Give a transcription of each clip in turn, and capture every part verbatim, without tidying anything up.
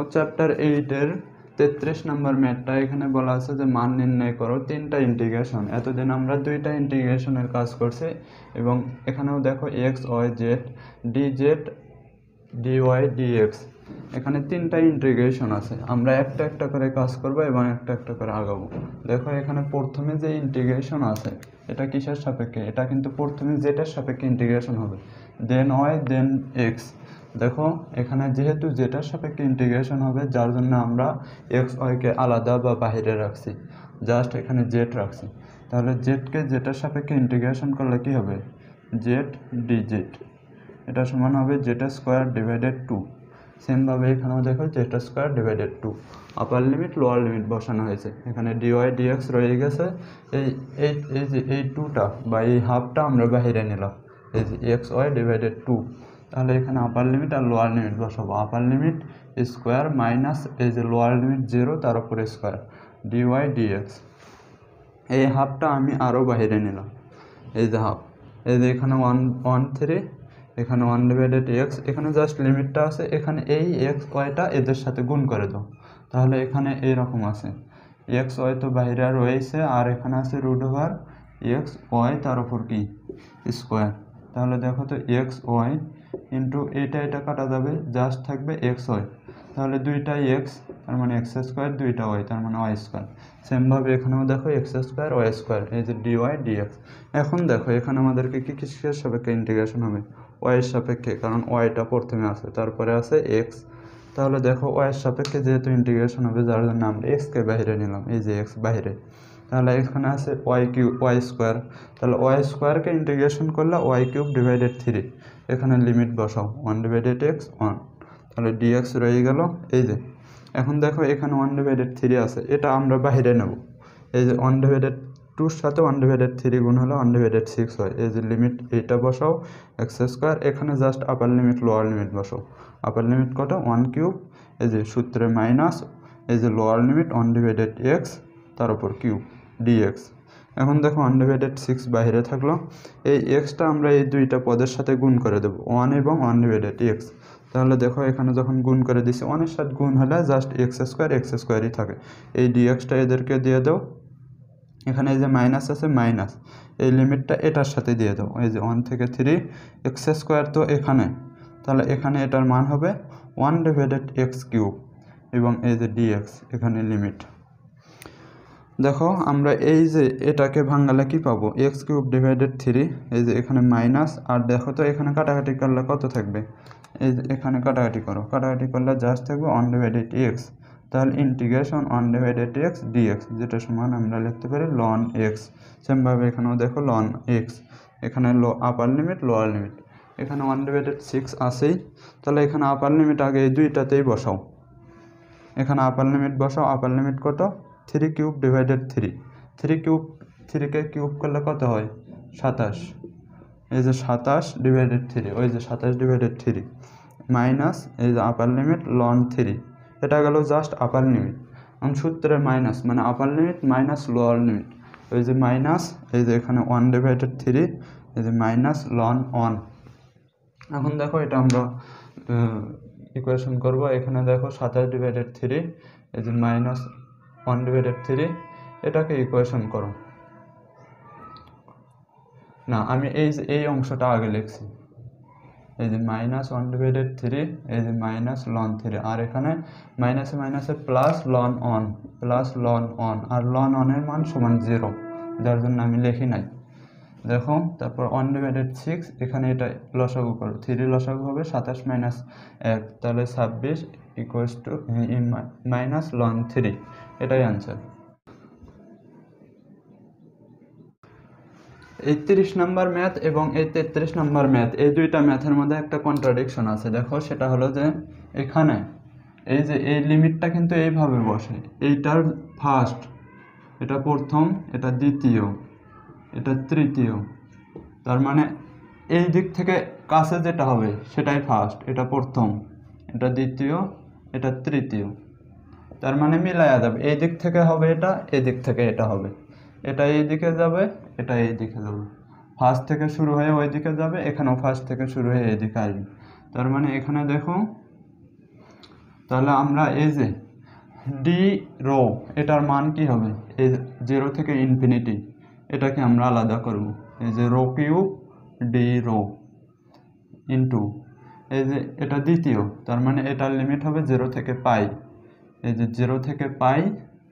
Chapter eight এর তেত্রিশ নম্বর ম্যাথটা এখানে বলা আছে যে মান নির্ণয় করো তিনটা ইন্টিগ্রেশন। এতদিন আমরা দুইটা ইন্টিগ্রেশনের কাজ করছি এবং এখানেও দেখো X Y Z D Z D Y D x, এখানে তিনটা ইন্টিগ্রেশন আছে। আমরা একটা একটা করে কাজ করব এবং একটা একটা করে আগাবো। দেখো এখানে প্রথমে যে ইন্টিগ্রেশন আছে এটা কিসের সাপেক্ষে? এটা কিন্তু প্রথমে জেডের সাপেক্ষে ইন্টিগ্রেশন হবে, দেন ওয়াই দেন এক্স। দেখো এখানে যেহেতু জেডের সাপেক্ষে ইন্টিগ্রেশন হবে, যার জন্য আমরা এক্স ওয়াইকে আলাদা বা বাইরে রাখছি, জাস্ট এখানে জেড রাখছি। তাহলে জেডকে জেডের সাপেক্ষে ইন্টিগ্রেশন করলে কি হবে? জেড ডি জেড, এটা সমান হবে জেড স্কোয়ার ডিভাইডেড টু। সেমভাবে এখানেও দেখো Z square divided two. Upper limit lower limit বসানো হয়েছে, এখানে ডিওয়াই ডিএক্স রয়ে গেছে। এই এই এই যে এই টুটা বা এই হাফটা আমরা বাইরে নিলাম, এই যে এক্স ওয়াই ডিভাইডেড টু। তাহলে এখানে আপার লিমিট আর লোয়ার লিমিট বসাবো। আপার লিমিট স্কোয়ার মাইনাস এই যে লোয়ার লিমিট জিরো, তার উপরে স্কোয়ার ডিওয়াই ডিএক্স। এই হাফটা আমি আরও বাইরে নিলাম, এই যে হাফ। এই যে এখানে ওয়ান ওয়ান থ্রি, এখানে ওয়ান ডিভাইডেড এক্স, এখানে জাস্ট লিমিটটা আছে, এখানে এই এক্স ওয়াইটা এদের সাথে গুণ করে দাও। তাহলে এখানে এইরকম আছে, এক্স ওয়াই তো বাইরে রয়েছে, আর এখানে আছে রুট ওভার এক্স ওয়াই তার উপর কি স্কোয়ার। তাহলে দেখো তো এক্স ওয়াই ইন্টু এইটা এটা কাটা যাবে, জাস্ট থাকবে এক্স ওয়াই। তাহলে দুইটাই এক্স, তার মানে এক্স স্কোয়ার, দুইটা ওয়াই তার মানে ওয়াই স্কোয়ার। সেমভাবে এখানেও দেখো এক্স স্কোয়ার ওয়াই স্কোয়ার, এই যে ডি ওয়াই ডিএক্স। এখন দেখো এখানে আমাদেরকে কি কিসের সাপেক্ষে ইন্টিগ্রেশন হবে? ওয়াইয়ের সাপেক্ষে, কারণ ওয়াইটা প্রথমে আছে, তারপরে আছে এক্স। তাহলে দেখো ওয়াইয়ের সাপেক্ষে যেহেতু ইন্টিগ্রেশন হবে, যার জন্য আমরা এক্সকে বাইরে নিলাম, এই যে এক্স বাইরে। তাহলে এখানে আছে ওয়াই কিউ ওয়াই স্কোয়ার, তাহলে ওয়াই স্কোয়ারকে ইন্টিগ্রেশন করলে ওয়াই কিউব ডিভাইডেড থ্রি। এখানে লিমিট বসাও, ওয়ান ডিভাইডেড এক্স ওয়ান, তাহলে ডিএক্স রয়ে গেল। এই যে এখন দেখো এখানে ওয়ান ডিভাইডেড থ্রি আছে, এটা আমরা বাইরে নেব। এই যে ওয়ান ডিভাইডেড টুর সাথে ওয়ান ডিভাইডেড থ্রি গুণ হলে ওয়ান ডিভাইডেড সিক্স হয়। এই যে লিমিট এইটা বসাও এক্স স্কোয়ার, এখানে just upper limit lower limit বসাও। আপার লিমিট কত? ওয়ান কিউব, এই যে সূত্রে মাইনাস এই যে lower limit one divided X তার উপর কিউব ডিএক্স। এখন দেখো ওয়ান ডিভাইডেড সিক্স বাইরে থাকলো, এই এক্সটা আমরা এই দুইটা পদের সাথে গুণ করে দেবো, ওয়ান এবং ওয়ান ডিভাইডেড এক্স। তাহলে দেখো এখানে যখন গুণ করে দিছি, ওয়ানের সাথে গুণ হলে জাস্ট এক্স স্কোয়ার এক্স স্কোয়ারই থাকে। এই ডিএক্সটা এদেরকে দিয়ে দাও, এখানে এই যে মাইনাস আছে মাইনাস, এই লিমিটটা এটার সাথে দিয়ে দাও, এই যে ওয়ান থেকে থ্রি এক্স স্কোয়ার তো এখানে, তাহলে এখানে এটার মান হবে ওয়ান ডিভাইডেড এক্স কিউব এবং এই যে ডিএক্স এখানে লিমিট। দেখো আমরা এই যে এটাকে ভাঙালে কি পাবো? এক্স কিউব ডিভাইডেড থ্রি, এই যে এখানে মাইনাস, আর দেখো তো এখানে কাটাকাটি করলে কত থাকবে? এই যে এখানে কাটাকাটি করো, কাটাকাটি করলে জাস্ট থাকবে ওয়ান ডিভাইডেড এক্স। তাহলে integration one divided X DX, যেটা সমান আমরা লিখতে পারি লন এক্স। সেমভাবে এখানেও দেখো লন এক্স, এখানে লো আপার লিমিট লোয়ার লিমিট, এখানে ওয়ান ডিভাইডেড সিক্স আসেই। তাহলে এখানে আপার লিমিট আগে এই দুইটাতেই বসাও, এখানে আপার লিমিট বসাও। আপার লিমিট কত? Three cube divided three, three cube থ্রিকে কিউব করলে কত হয়? সাতাশ। এই যে সাতাশ ডিভাইডেড থ্রি, ওই যে সাতাশ ডিভাইডেড থ্রি মাইনাস এই যে আপার লিমিট লন থ্রি, এটা গেল জাস্ট আপার লিমিট। এখন সূত্রে মাইনাস মানে upper limit minus lower limit, ওই যে মাইনাস এই যে এখানে ওয়ান ডিভাইডেড থ্রি, এই যে মাইনাস লন ওয়ান। এখন দেখো এটা আমরা ইকুয়েশন করব। এখানে দেখো সাতাশ ডিভাইডেড থ্রি, এই যে মাইনাস ওয়ান ডিভাইডেড থ্রি, এটাকে ইকুয়েশন করো না, আমি এই যে এই অংশটা আগে লিখছি, এই যে মাইনাস ওয়ান ডিভাইডেড থ্রি, এই যে মাইনাস লন থ্রি, আর এখানে মাইনাসে মাইনাসে plus ln one, plus ln one, আর লন ওয়ানের মান সমান জিরো, যার জন্য আমি লিখি নাই। দেখো তারপর ওয়ান ডিভাইডেড সিক্স, এখানে এটা লসাগু করো, থ্রি লসাগু হবে সাতাশ মাইনাস এক, তাহলে ছাব্বিশ equals to minus ln three, এটাই আনসার। এই তিরিশ নাম্বার ম্যাথ এবং এই তেত্রিশ নাম্বার ম্যাথ, এই দুইটা ম্যাথের মধ্যে একটা কন্ট্রাডিকশন আছে। দেখো সেটা হলো যে এখানে এই যে এই লিমিটটা কিন্তু এইভাবে বসে, এইটার ফার্স্ট, এটা প্রথম, এটা দ্বিতীয়, এটা তৃতীয়, তার মানে এই দিক থেকে কাছে যেটা হবে সেটাই ফার্স্ট, এটা প্রথম, এটা দ্বিতীয়, এটা তৃতীয়, তার মানে মিলায়া যাবে। এই দিক থেকে হবে এটা, এই দিক থেকে এটা হবে, এটা এই দিকে যাবে, এটা এই দিকে যাবে, ফার্স্ট থেকে শুরু হয়ে ওই দিকে যাবে, এখানেও ফার্স্ট থেকে শুরু হয়ে এই দিকে আসবে। তার মানে এখানে দেখো তাহলে আমরা এই যে ডি রো এটার মান কি হবে, এই জিরো থেকে ইনফিনিটি, এটাকে আমরা আলাদা করব। এই যে rho cube d rho into এই যে এটা দ্বিতীয়, তার মানে এটার লিমিট হবে জিরো থেকে পাই, এই যে জিরো থেকে পাই।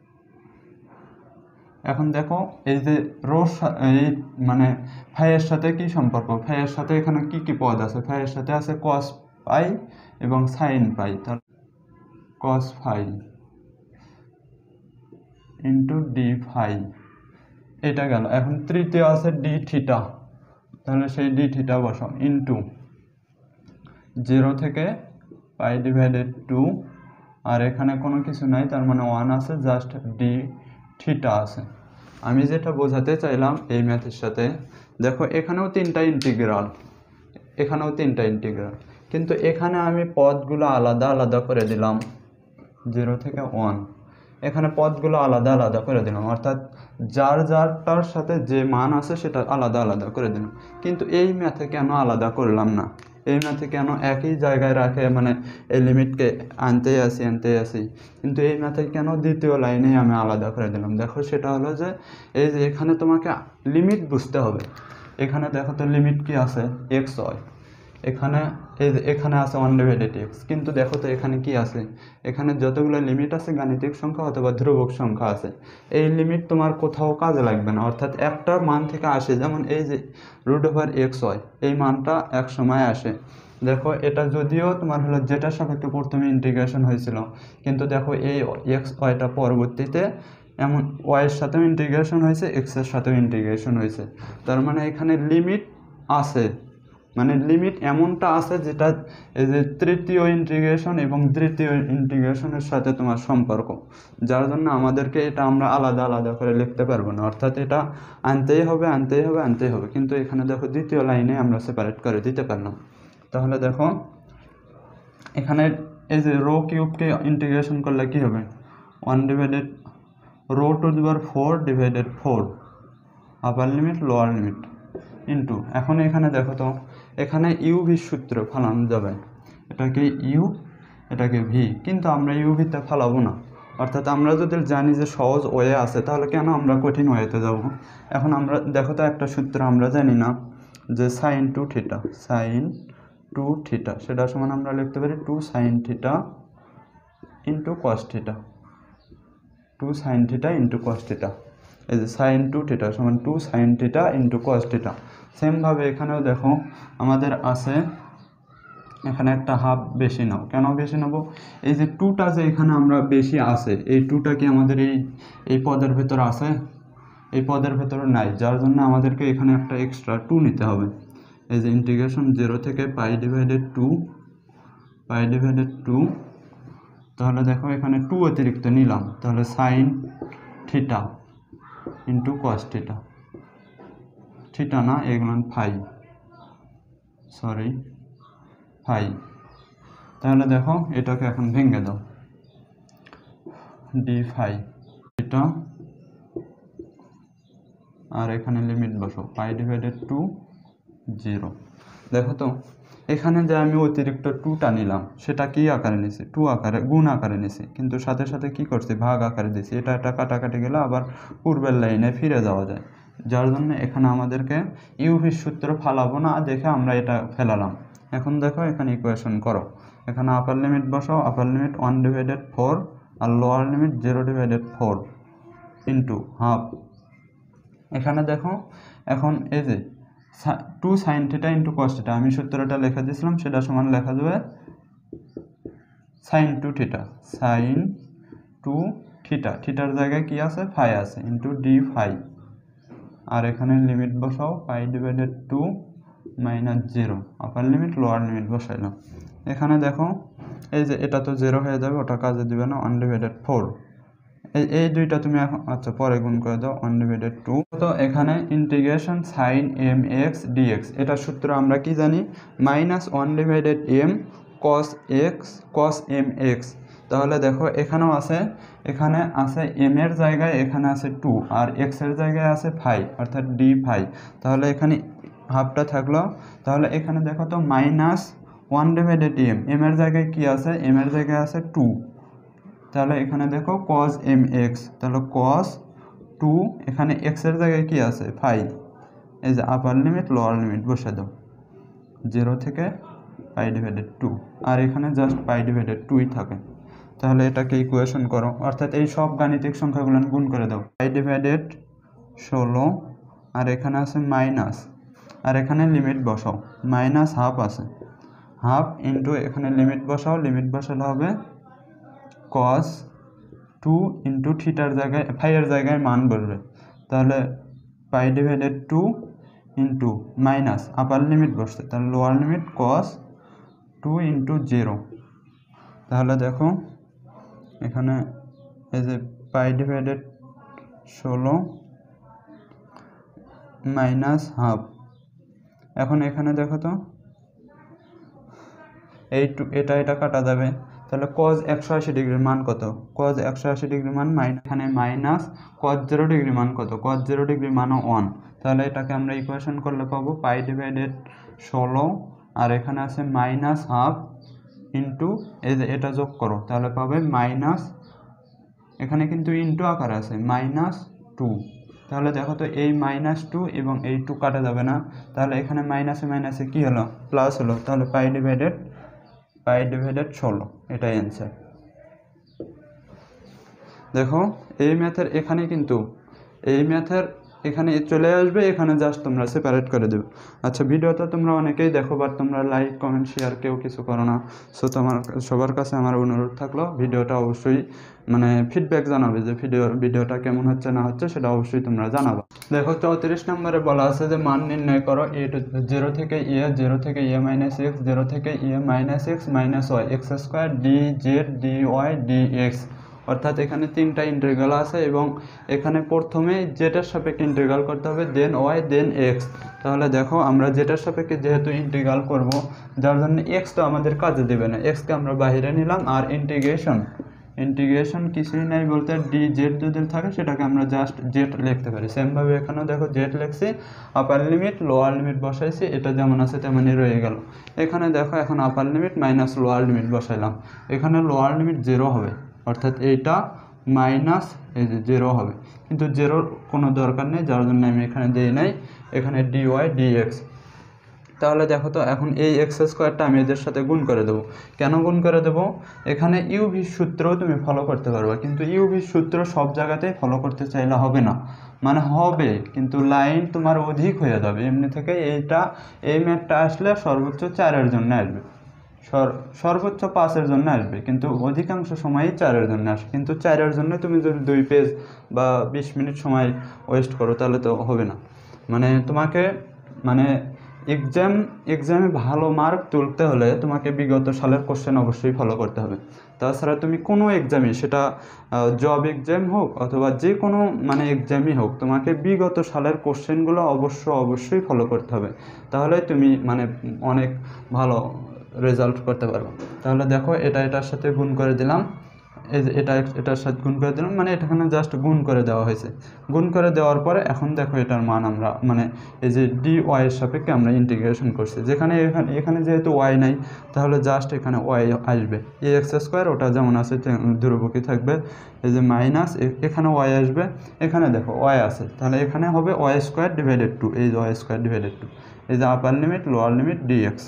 এখন দেখো এই যে রো এই মানে ফাইয়ের সাথে কি সম্পর্ক, ফাইয়ের সাথে এখানে কি কি পদ আছে, ফাইয়ের সাথে আছে কস পাই এবং সাইন পাই, তাহলে cos phi into d phi, এটা গেল। এখন তৃতীয় আছে ডি থিটা, তাহলে সেই ডি থিটা বসাও ইন্টু জিরো থেকে পাই ডিভাইডেড টু, আর এখানে কোনো কিছু নাই, তার মানে ওয়ান আছে, জাস্ট ডি থিটা আছে। আমি যেটা বোঝাতে চাইলাম এই ম্যাথের সাথে, দেখো এখানেও তিনটা ইন্টিগ্রাল, এখানেও তিনটা ইন্টিগ্রাল, কিন্তু এখানে আমি পদগুলো আলাদা আলাদা করে দিলাম, জিরো থেকে ওয়ান, এখানে পদগুলো আলাদা আলাদা করে দিলাম, অর্থাৎ যার যারটার সাথে যে মান আছে সেটা আলাদা আলাদা করে দিলাম। কিন্তু এই ম্যাথে কেন আলাদা করলাম না, এই ম্যাথে কেন একই জায়গায় রাখে মানে এই লিমিটকে আনতেই আসি আনতেই আসি, কিন্তু এই ম্যাথে কেন দ্বিতীয় লাইনেই আমি আলাদা করে দিলাম? দেখো সেটা হলো যে এই যে এখানে তোমাকে লিমিট বুঝতে হবে। এখানে দেখো তো লিমিট কি আছে, এক্স হয়, এখানে এই যে এখানে আছে ওয়ান ডিভাইডেড এক্স, কিন্তু দেখো তো এখানে কি আছে, এখানে যতগুলো লিমিট আছে গাণিতিক সংখ্যা অথবা ধ্রুবক সংখ্যা আছে, এই লিমিট তোমার কোথাও কাজে লাগবে না, অর্থাৎ একটা মান থেকে আসে, যেমন এই যে রুট ওভার এক্স হয়, এই মানটা এক সময় আসে। দেখো এটা যদিও তোমার হলো যেটার সাপেক্ষে প্রথমে ইন্টিগ্রেশন হয়েছিল, কিন্তু দেখো এই এক্স ওয়াইটা পরবর্তীতে এমন ওয়াইয়ের সাথেও ইন্টিগ্রেশন হয়েছে, এক্সের সাথেও ইন্টিগ্রেশন হয়েছে, তার মানে এখানে লিমিট আছে, মানে লিমিট এমনটা আছে যেটা এই যে তৃতীয় ইন্টিগ্রেশন এবং তৃতীয় ইন্টিগ্রেশনের সাথে তোমার সম্পর্ক, যার জন্য আমাদেরকে এটা আমরা আলাদা আলাদা করে লিখতে পারবো না, অর্থাৎ এটা আনতেই হবে আনতেই হবে আনতেই হবে। কিন্তু এখানে দেখো দ্বিতীয় লাইনে আমরা সেপারেট করে দিতে পারলাম। তাহলে দেখো এখানে এই যে রো কিউবকে ইন্টিগ্রেশন করলে কি হবে, one divided rho to the power four divided four, upper limit lower limit into, এখন এখানে দেখো তো এখানে ইউ ভি সূত্র ফালানো যাবে, এটাকে ইউ এটাকে ভি, কিন্তু আমরা ইউ ভিতে ফালাবো না, অর্থাৎ আমরা যদি জানি যে সহজ ওয়ে আছে তাহলে কেন আমরা কঠিন ওয়েতে যাব। এখন আমরা দেখো তো একটা সূত্র আমরা জানি না যে sine two theta, sine two theta সেটা সমান আমরা লিখতে পারি two sine theta into cos theta, two sine theta into cos theta, এই যে সাইন টু থিটা সমান two sine theta into cos theta. সেমভাবে এখানেও দেখো আমাদের আছে, এখানে একটা হাফ বেশি নাও, কেন বেশি নেব, এই যে টুটা যে এখানে আমরা বেশি আছে, এই টুটা কি আমাদের এই এই পদের ভেতর আছে, এই পদের ভেতরে নাই, যার জন্য আমাদেরকে এখানে একটা এক্সট্রা টু নিতে হবে। এই যে ইন্টিগ্রেশন জিরো থেকে pi divided two, pi divided two, তাহলে দেখো এখানে টু অতিরিক্ত নিলাম, তাহলে sine theta into cos theta, theta না এগুলো ফাই, সরি ফাই। তাহলে দেখো এটাকে এখন ভেঙে দাও, ডি ফাই থিটা, আর এখানে লিমিট বসো পাই ডিভাইডেড টু জিরো। দেখো তো এখানে যে আমি অতিরিক্ত টুটা নিলাম সেটা কি আকারে নিছি, টু আকারে গুণ আকারে নিছি, কিন্তু সাথে সাথে কি করছি ভাগ আকারে দিছি, এটা একটা কাটাকাটি গেলে আবার পূর্বের লাইনে ফিরে যাওয়া যায়, যার জন্য এখানে আমাদেরকে ইউভির সূত্র ফালাবো না দেখে আমরা এটা ফেলালাম। এখন দেখো এখানে ইকুয়েশন করো, এখানে আপার লিমিট বসাও, upper limit one divided four আর lower limit zero divided four into half. এখানে দেখো এখন এই যে two sine theta into cos theta, আমি সূত্রটা লেখা দিয়েছিলাম, সেটা সমান লেখা যাবে sine two theta, sine two theta, থিটার জায়গায় কি আছে ফাই আছে, ইন্টু ডি ফাই, আর এখানে লিমিট বসাও pi divided two minus zero, upper limit lower limit বসাইলাম। এখানে দেখো এই যে এটা তো জিরো হয়ে যাবে, ওটা কাজে দিবে না, ওয়ান ডিভাইডেড ফোর, এই এই দুইটা তুমি এখন আচ্ছা পরে গুণ করে দাও, ওয়ান ডিভাইডেড টু। তো এখানে integration sine m x dx, এটা সূত্র আমরা কি জানি, minus one divided m cos x cos m x. তাহলে দেখো এখানেও আছে, এখানে আছে এম এর জায়গায় এখানে আছে টু, আর এক্স এর জায়গায় আছে ফাই, অর্থাৎ ডি ফাই, তাহলে এখানে হাফটা থাকলো, তাহলে এখানে দেখো তো minus one divided m, m এর জায়গায় কি আছে, এম এর জায়গায় আছে টু, তাহলে এখানে দেখো কজ এম এক্স, তাহলে কজ টু, এখানে এক্স এর জায়গায় কি আছে ফাইভ, এই যে আপার লিমিট লোয়ার লিমিট বসে দাও, জিরো থেকে পাই ডিভাইডেড টু, আর এখানে জাস্ট পাই ডিভাইডেড টুই থাকে। তাহলে এটাকে ইকুয়েশন করো, অর্থাৎ এই সব গাণিতিক সংখ্যাগুলো গুণ করে দাও, পাই ডিভাইডেড ষোলো, আর এখানে আছে মাইনাস, আর এখানে লিমিট বসাও, মাইনাস হাফ আছে, হাফ ইন্টু এখানে লিমিট বসাও, লিমিট বসালে হবে কস টু ইন্টু থিটার জায়গায় ফাইয়ের জায়গায় মান বলবে, তাহলে pi divided two into minus upper limit বসছে, তাহলে lower limit cos two into zero, তাহলে দেখো এখানে এই যে পাই ডিভাইডেড ষোলো মাইনাস হাফ, এখন এখানে দেখো তো এই টু এটা এটা কাটা যাবে, তাহলে কজ একশো আশি ডিগ্রির মান কত, কজ একশো আশি ডিগ্রির মান মাইনাস, এখানে মাইনাস কজ জিরো ডিগ্রির মান কত, কজ জিরো ডিগ্রির মানও ওয়ান, তাহলে এটাকে আমরা ইকুয়েশন করলে পাবো পাই ডিভাইডেড ষোলো, আর এখানে আছে মাইনাস হাফ ইন্টু এই যে এটা যোগ করো, তাহলে পাবে মাইনাস, এখানে কিন্তু ইন্টু আকার আছে মাইনাস টু, তাহলে দেখো তো এই মাইনাস টু এবং এই টু কাটা যাবে না, তাহলে এখানে মাইনাসে মাইনাসে কি হলো প্লাস হলো, তাহলে পাই ডিভাইডেড পাই ডিভাইডেড ষোলো, এটাই অ্যান্সার। দেখো এই ম্যাথের এখানে কিন্তু এই ম্যাথের এখানে চলে আসবে, এখানে জাস্ট তোমরা সেপারেট করে দেবে। আচ্ছা ভিডিওটা তোমরা অনেকেই দেখো, বাট তোমরা লাইক কমেন্ট শেয়ার কেউ কিছু করো না, সো তোমার সবার কাছে আমার অনুরোধ থাকলো ভিডিওটা অবশ্যই মানে ফিডব্যাক জানাবে যে ভিডিও ভিডিওটা কেমন হচ্ছে না হচ্ছে, সেটা অবশ্যই তোমরা জানাবে। দেখো চৌত্রিশ নম্বরে বলা আছে যে মান নির্ণয় করো এ টু জিরো থেকে এ, জিরো থেকে এ মাইনাস এক্স, জিরো থেকে a minus x minus y, x square d Z D Y D x, অর্থাৎ এখানে তিনটা ইন্টিগ্রাল আছে এবং এখানে প্রথমে জেটার সাপেক্ষে ইন্টিগ্রাল করতে হবে, দেন ওয়াই দেন এক্স। তাহলে দেখো আমরা জেটার সাপেক্ষে যেহেতু ইন্টিগ্রাল করব, যার জন্য এক্স তো আমাদের কাজে দেবে না, এক্সকে আমরা বাইরে নিলাম, আর ইন্টিগ্রেশন ইন্টিগ্রেশন কিছুই নাই বলতে ডি জেড যদি থাকে সেটাকে আমরা জাস্ট জেড লিখতে পারি। সেমভাবে এখানেও দেখো জেড লিখছি, আপার লিমিট লোয়ার লিমিট বসাইছি, এটা যেমন আছে তেমনই রয়ে গেল। এখানে দেখো এখন upper limit minus lower limit বসাইলাম, এখানে লোয়ার লিমিট জিরো হবে, অর্থাৎ এইটা মাইনাস এই যে জিরো হবে, কিন্তু জিরোর কোনো দরকার নেই, যার জন্য আমি এখানে দিই নাই, এখানে ডি ওয়াই ডি এক্স। তাহলে দেখো তো এখন এই এক্স স্কোয়ারটা আমি এদের সাথে গুণ করে দেবো, কেন গুণ করে দেবো, এখানে ইউভি সূত্রও তুমি ফলো করতে পারবে, কিন্তু ইউভি সূত্র সব জায়গাতেই ফলো করতে চাইলে হবে না, মানে হবে কিন্তু লাইন তোমার অধিক হয়ে যাবে, এমনি থেকে এইটা এই ম্যাথটা আসলে সর্বোচ্চ চারের জন্য আসবে, সর্বোচ্চ পাঁচের জন্য আসবে, কিন্তু অধিকাংশ সময়ই চারের জন্য আসে, কিন্তু চারের জন্য তুমি যদি দুই পেজ বা বিশ মিনিট সময় ওয়েস্ট করো তাহলে তো হবে না, মানে তোমাকে মানে এক্সাম এক্সামে ভালো মার্ক তুলতে হলে তোমাকে বিগত সালের কোশ্চেন অবশ্যই ফলো করতে হবে, তাছাড়া তুমি কোনো এক্সামই সেটা জব এক্সাম হোক অথবা যে কোনো মানে এক্সামই হোক, তোমাকে বিগত সালের কোশ্চেনগুলো অবশ্য অবশ্যই ফলো করতে হবে, তাহলে তুমি মানে অনেক ভালো রেজাল্ট করতে পারবো। তাহলে দেখো এটা এটার সাথে গুণ করে দিলাম, এই যে এটা এটার সাথে গুণ করে দিলাম, মানে এটাখানে জাস্ট গুণ করে দেওয়া হয়েছে, গুণ করে দেওয়ার পরে এখন দেখো এটার মান আমরা মানে এই যে ডি ওয়াই এর সাপেক্ষে আমরা ইন্টিগ্রেশন করছি, যেখানে এখানে এখানে যেহেতু ওয়াই নাই তাহলে জাস্ট এখানে ওয়াই আসবে, এ এক্স স্কোয়ার ওটা যেমন আছে ধ্রুবকই থাকবে, এই যে মাইনাস এখানে ওয়াই আসবে, এখানে দেখো ওয়াই আছে, তাহলে এখানে হবে ওয়াই স্কোয়ার ডিভাইডেড টু, এই যে ওয়াই স্কোয়ার ডিভাইডেড টু, এই যে upper limit lower limit d x.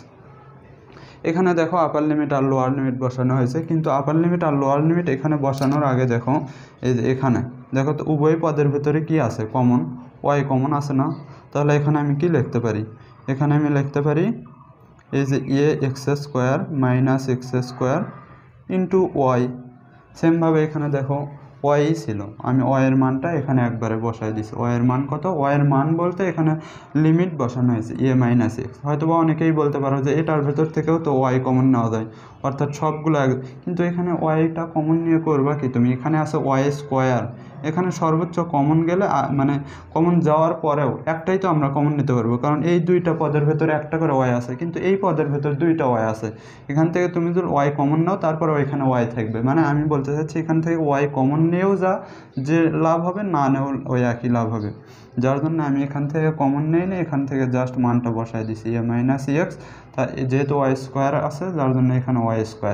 এখানে দেখো আপার লিমিট আর লোয়ার লিমিট বসানো হয়েছে, কিন্তু আপার লিমিট আর লোয়ার লিমিট এখানে বসানোর আগে দেখো এই যে এখানে দেখো তো উভয় পদের ভিতরে কি আছে কমন, ওয়াই কমন আছে না, তাহলে এখানে আমি কি লিখতে পারি, এখানে আমি লিখতে পারি এই যে a x square minus x square into y, সেমভাবে এখানে দেখো ওয়াই ছিল, আমি ওয়াইয়ের মানটা এখানে একবারে বসাই দিছি, ওয়াইয়ের মান কত, ওয়াইয়ের মান বলতে এখানে লিমিট বসানো হয়েছে এ মাইনাস এক্স, হয়তো বা অনেকেই বলতে পারো যে এটার ভেতর থেকেও তো ওয়াই কমন নেওয়া যায়, অর্থাৎ সবগুলো এক, কিন্তু এখানে ওয়াইটা কমন নিয়ে করবা কি তুমি, এখানে আছে ওয়াই স্কোয়ার, এখানে সর্বোচ্চ কমন গেলে মানে কমন যাওয়ার পরেও একটাই তো আমরা কমন নিতে পারবো, কারণ এই দুইটা পদের ভেতরে একটা করে ওয়াই আছে, কিন্তু এই পদের ভেতর দুইটা ওয়াই আছে। এখান থেকে তুমি যদি ওয়াই কমন নাও তারপরে এখানে ওয়াই থাকবে, মানে আমি বলতে চাচ্ছি এখান থেকে ওয়াই কমন নিয়েও যা যে লাভ হবে, না নেও ওই একই লাভ হবে। যার জন্য আমি এখান থেকে কমন নেই না, এখান থেকে জাস্ট মানটা বসাই দিছি এ মাইনাস এক্স, তা যেহেতু ওয়াই স্কোয়ার আছে যার জন্য এখানে ওয়াই স্কোয়ার।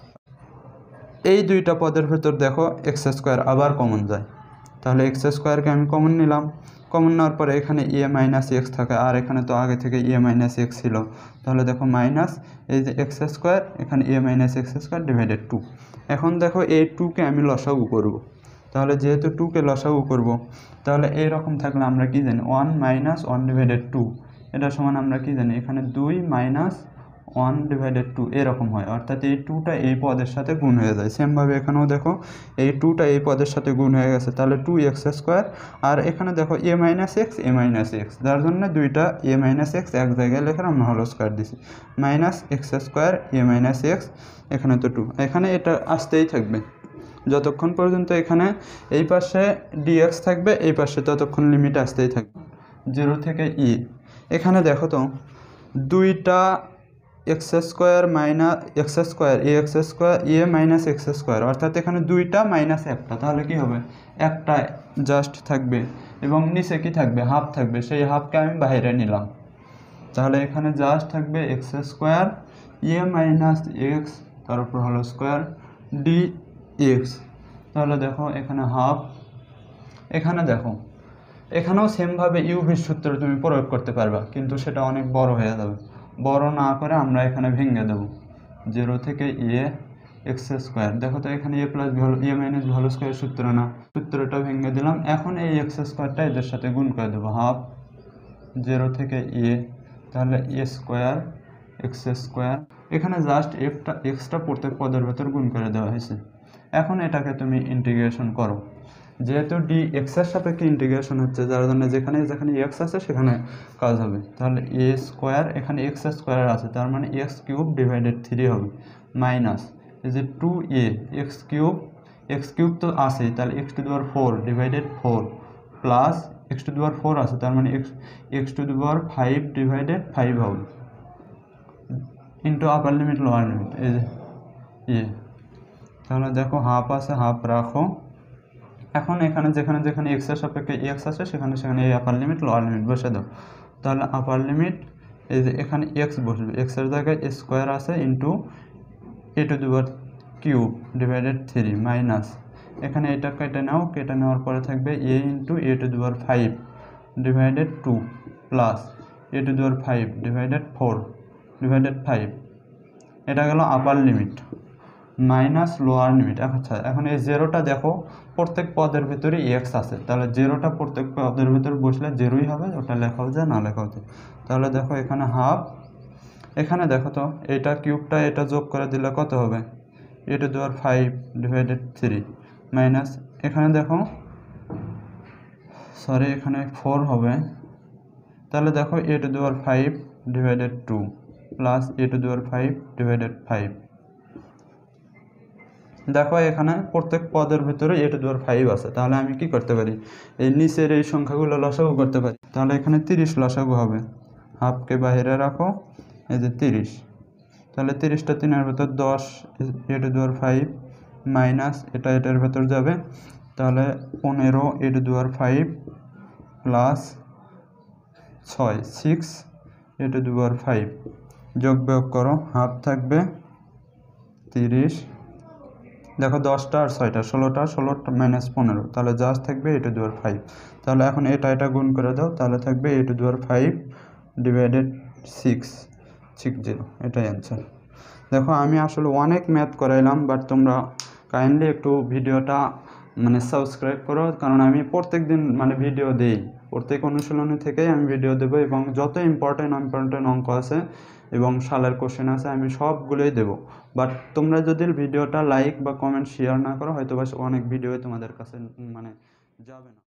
এই দুইটা পদের ভেতর দেখো এক্স স্কোয়ার আবার কমন যায়, তাহলে এক্স স্কোয়ারকে আমি কমন নিলাম, কমন নেওয়ার পরে এখানে এ মাইনাস এক্স থাকে, আর এখানে তো আগে থেকে এ মাইনাস এক্স ছিল, তাহলে দেখো মাইনাস এই যে এক্স স্কোয়ার, এখানে a minus x square divided two. এখন দেখো এই টুকে আমি লসাগু করব, তাহলে যেহেতু টুকে লসাগু করব, তাহলে এইরকম থাকলে আমরা কি জানি one minus one divided two, এটা সমান আমরা কি জানি এখানে দুই মাইনাস ওয়ান ডিভাইডেড টু এরকম হয়, অর্থাৎ এই টুটা এই পদের সাথে গুণ হয়ে যায়। সেমভাবে এখানেও দেখো এই টুটা এই পদের সাথে গুণ হয়ে গেছে, তাহলে টু এক্স স্কোয়ার, আর এখানে দেখো a minus x a minus x, যার জন্য দুইটা এ মাইনাস এক্স এক জায়গায় লেখে আমরা হলো স্কোয়ার দিছি, minus x square a minus x, এখানে তো টু, এখানে এটা আসতেই থাকবে যতক্ষণ পর্যন্ত এখানে এই পাশে ডিএক্স থাকবে, এই পাশে ততক্ষণ লিমিট আসতেই থাকবে জিরো থেকে ই। এখানে দেখো তো দুইটা x square minus x square a x square a minus x square, অর্থাৎ এখানে দুইটা মাইনাস একটা, তাহলে কি হবে একটা জাস্ট থাকবে, এবং নিচে কি থাকবে হাফ থাকবে, সেই হাফকে আমি বাইরে নিলাম, তাহলে এখানে জাস্ট থাকবে x square a minus x তারপর হলো স্কোয়ার ডি এক্স। তাহলে দেখো এখানে হাফ, এখানে দেখো এখানেও সেমভাবে ইউভির সূত্র তুমি প্রয়োগ করতে পারবা, কিন্তু সেটা অনেক বড় হয়ে যাবে, বড় না করে আমরা এখানে ভেঙে দেবো জিরো থেকে এ এক্স স্কোয়ার। দেখো তো এখানে a plus value a minus value square সূত্র না, সূত্রটা ভেঙে দিলাম। এখন এই এক্স স্কোয়ারটা এদের সাথে গুণ করে দেবো, হাফ জিরো থেকে এ, তাহলে এ স্কোয়ার এক্স স্কোয়ার, এখানে জাস্ট এফটা এক্সটা প্রত্যেক পদের ভেতর গুণ করে দেওয়া হয়েছে। এখন এটাকে তুমি ইন্টিগ্রেশন করো, যেহেতু ডি এক্সের সাপেক্ষে ইন্টিগ্রেশন হচ্ছে যার জন্য যেখানে যেখানে এক্স আছে সেখানে কাজ হবে, তাহলে এ স্কোয়ার এখানে এক্স স্কোয়ার আছে, তার মানে এক্স কিউব ডিভাইডেড থ্রি হবে, মাইনাস এই যে two a x cube, x cube তো আছেই, তাহলে x to the power four divided four, plus x to the power four আছে, তার মানে x x to the power five divided five হবে, into upper limit lower limit এই যে এ। তাহলে দেখো হাফ আছে, হাফ রাখো। এখন এখানে যেখানে যেখানে এক্সের সাপেক্ষে এক্স আছে সেখানে সেখানে এই আপার লিমিট লোয়ার লিমিট বসে দাও, তাহলে আপার লিমিট এই যে এখানে এক্স বসবে, এক্সের জায়গায় স্কোয়ার আছে into a to the power cube divided three, minus এখানে এটা কেটে নাও, কেটে নেওয়ার পরে থাকবে a into a to the power five divided two, plus a to the power five divided four divided five, এটা গেল upper limit, minus lower limit. আচ্ছা এখন এই জিরোটা দেখো প্রত্যেক পদের ভিতরে এক্স আছে, তাহলে জিরোটা প্রত্যেক পদের ভিতরে বসলে জিরোই হবে, ওটা লেখাও যায় না লেখাও যায়। তাহলে দেখো এখানে হাফ, এখানে দেখো তো এটা কিউবটা এটা যোগ করে দিলে কত হবে a to the power five divided three, minus এখানে দেখো সরি এখানে ফোর হবে, তাহলে দেখো a to the power five divided two plus a to the power five divided five. দেখো এখানে প্রত্যেক পদের ভিতরে এ টু দি পাওয়ার ফাইভ আছে, তাহলে আমি কি করতে পারি এই নিচের এই সংখ্যাগুলো লসাগু করতে পারি, তাহলে এখানে তিরিশ লসাগু হবে, হাফকে বাইরে রাখো এই যে তিরিশ, তাহলে তিরিশটা তিনের ভেতর দশ a to the power five minus এটা এটার ভেতর যাবে, তাহলে পনেরো a to the power five plus ছয় six a to the power five, যোগ বিয়োগ করো হাফ থাকবে তিরিশ, দেখো দশটা আর ছয়টা ষোলোটা, ষোলোটা মাইনাস পনেরো, তাহলে জাস্ট থাকবে a to the power five, তাহলে এখন এটা এটা গুণ করে দাও, তাহলে থাকবে a to the power five divided six six zero, এটাই অ্যান্সার। দেখো আমি আসলে অনেক ম্যাথ করাইলাম, বাট তোমরা কাইন্ডলি একটু ভিডিওটা মানে সাবস্ক্রাইব করো, কারণ আমি প্রত্যেক দিন মানে ভিডিও দিই, প্রত্যেক অনুশীলনী থেকেই আমি ভিডিও দেবো, এবং যত ইম্পর্টেন্ট ইম্পর্টেন্ট অঙ্ক আছে এবং সালের কোশ্চেন আছে আমি সবগুলোই দেবো। বাট তোমরা যদি ভিডিওটা লাইক বা কমেন্ট শেয়ার না করো হয়তো বা অনেক ভিডিও তোমাদের কাছে মানে যাবে না।